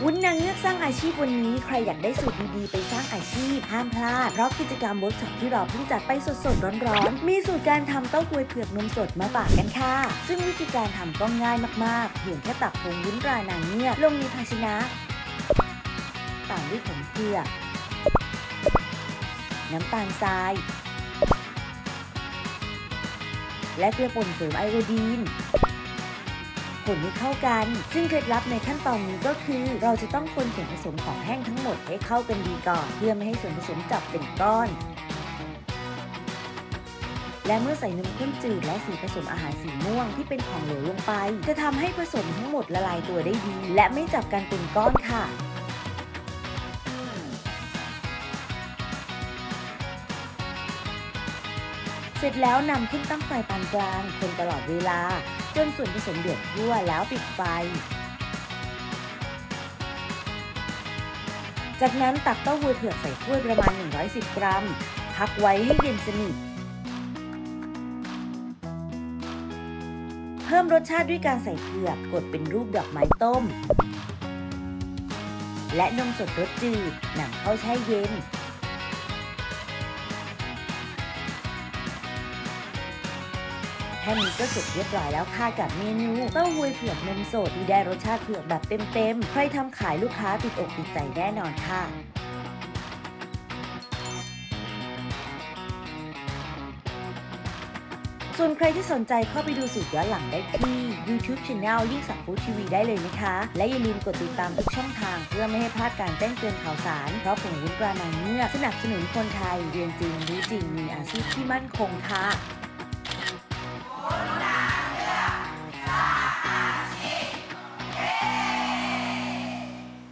วุ้นนางเงือกสร้างอาชีพวันนี้ใครอยากได้สูตรดีๆไปสร้างอาชีพห้ามพลาดเพราะกิจกรรมเวิร์กช็อปที่เราเพิ่งจัดไปสดๆร้อนๆมีสูตรการทำเต้าหวยเผือกนมสดมาฝากกันค่ะซึ่งวิธีการทำก็ง่ายมากๆเพียงแค่ตักผงวุ้นตรานางเงือกลงในภาชนะตามด้วยผงเผือกน้ำตาลทรายและเกลือป่นเสริมไอโอดีนคนให้เข้ากันซึ่งเคล็ดลับในขั้นตอนนี้ก็คือเราจะต้องคนส่วนผสมของแห้งทั้งหมดให้เข้ากันดีก่อนเพื่อไม่ให้ส่วนผสมจับเป็นก้อนและเมื่อใส่นมข้นจืดและสีผสมอาหารสีม่วงที่เป็นของเหลวลงไปจะทำให้ผสมทั้งหมดละลายตัวได้ดีและไม่จับกันเป็นก้อนค่ะเสร็จแล้วนำขึ้นตั้งไฟปานกลางคนตลอดเวลาจนส่วนผสมเดือดทั่วแล้วปิดไฟจากนั้นตักเต้าหู้เผือกใส่ถ้วยประมาณ110 กรัมพักไว้ให้เย็นสนิทเพิ่มรสชาติด้วยการใส่เผือกกดเป็นรูปดอกไม้ต้มและนมสดรสจืดนำเข้าแช่เย็นแค่นี้ก็เสร็จเรียบร้อยแล้วค่ะกับเมนูเต้าหู้เผือกนมสดที่ได้รสชาติเผือกแบบเต็มๆใครทำขายลูกค้าติดอกติดใจแน่นอนค่ะส่วนใครที่สนใจเข้าไปดูสูตรย้อนหลังได้ที่ YouTube Channel ยิ่งสักฟู้ดทีวีได้เลยนะคะและอย่าลืมกดติดตามทุกช่องทางเพื่อไม่ให้พลาดการแจ้งเตือนข่าวสารเพราะผงวุ้นตรานางเงือกสนับสนุนคนไทยเรียนจริงรู้จริงมีอาชีพที่มั่นคงค่ะ